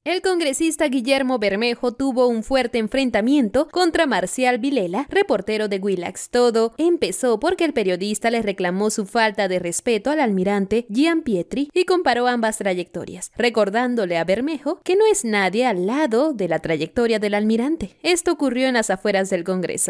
El congresista Guillermo Bermejo tuvo un fuerte enfrentamiento contra Marcial Vilela, reportero de Willax. Todo empezó porque el periodista le reclamó su falta de respeto al almirante Gian Pietri y comparó ambas trayectorias, recordándole a Bermejo que no es nadie al lado de la trayectoria del almirante. Esto ocurrió en las afueras del Congreso.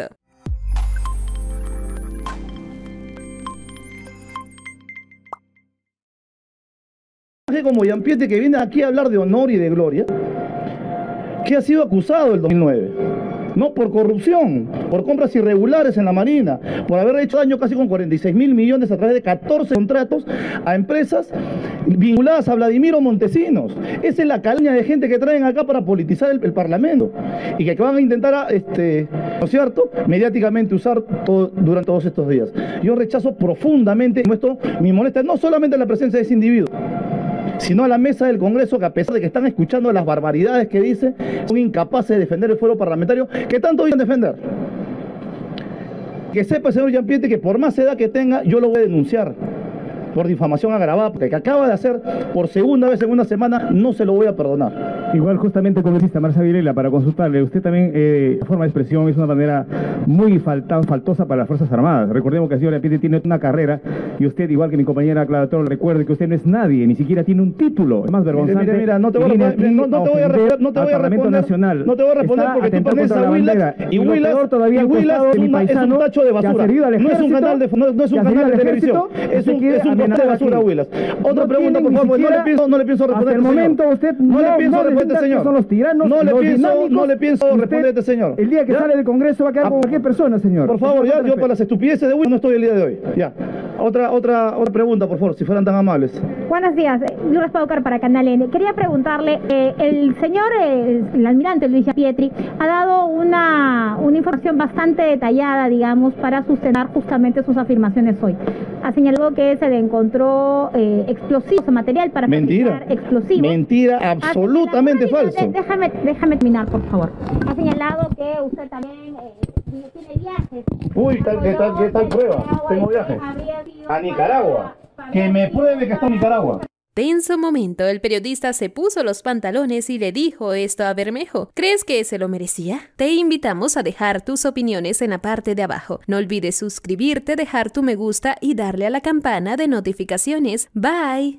Como Gian Pietri, que viene aquí a hablar de honor y de gloria, que ha sido acusado el 2009, no por corrupción, por compras irregulares en la Marina, por haber hecho daño casi con 46.000 millones a través de 14 contratos a empresas vinculadas a Vladimiro Montesinos. Esa es la calaña de gente que traen acá para politizar el Parlamento y que van a intentar, ¿no es cierto?, mediáticamente usar durante todos estos días. Yo rechazo profundamente, esto me molesta no solamente la presencia de ese individuo, sino a la mesa del Congreso, que a pesar de que están escuchando las barbaridades que dice, son incapaces de defender el fuero parlamentario que tanto dicen defender. Que sepa el señor Gian Pietri que por más edad que tenga, yo lo voy a denunciar por difamación agravada, porque que acaba de hacer por segunda vez en una semana, no se lo voy a perdonar. Igual justamente congresista Marcial Vilela, para consultarle, usted también, la forma de expresión es una manera muy faltosa para las Fuerzas Armadas. Recordemos que el señor Gian Pietri tiene una carrera, y usted, igual que mi compañera Clara Toro, recuerde que usted no es nadie, ni siquiera tiene un título. Es más vergonzante. Mira, no te voy a responder, no te voy a responder porque tú pones a Willax, y Willax es un tacho de basura. No es un canal de televisión, es un de basura, Willax. Otra pregunta, por favor, no le pienso responder. Hasta el momento usted no le pienso responder a este señor. Son los tiranos, no le pienso responder a este señor. El día que sale del Congreso va a quedar con cualquier persona, señor. Por favor, ya, yo para las estupideces de Willax no estoy el día de hoy. Ya. Otra pregunta, por favor, si fueran tan amables. Buenos días, Lourdes Paucar para Canal N. Quería preguntarle, el señor, el almirante Luis Gian Pietri, ha dado una información bastante detallada, digamos, para sustentar justamente sus afirmaciones hoy. Ha señalado que se le encontró explosivos, material para fabricar explosivos. Mentira, absolutamente falso. Déjame terminar, por favor. Ha señalado que usted también tiene viajes. Uy, ¿qué tal prueba? Tengo viajes. A Nicaragua. Que me pruebe que está en Nicaragua. Tenso momento, el periodista se puso los pantalones y le dijo esto a Bermejo. ¿Crees que se lo merecía? Te invitamos a dejar tus opiniones en la parte de abajo. No olvides suscribirte, dejar tu me gusta y darle a la campana de notificaciones. Bye.